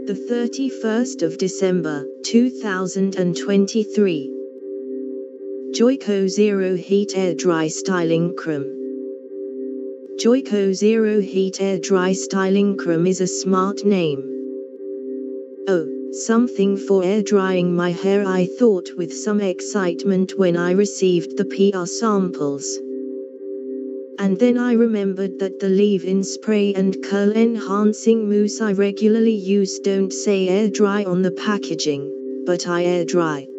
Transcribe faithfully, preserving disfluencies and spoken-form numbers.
the thirty-first of December, two thousand twenty-three. Joico Zero Heat Air Dry Styling Creme. Joico Zero Heat Air Dry Styling Creme is a smart name. Oh, something for air drying my hair, I thought with some excitement when I received the P R samples. And then I remembered that the leave-in spray and curl enhancing mousse I regularly use don't say air dry on the packaging, but I air dry.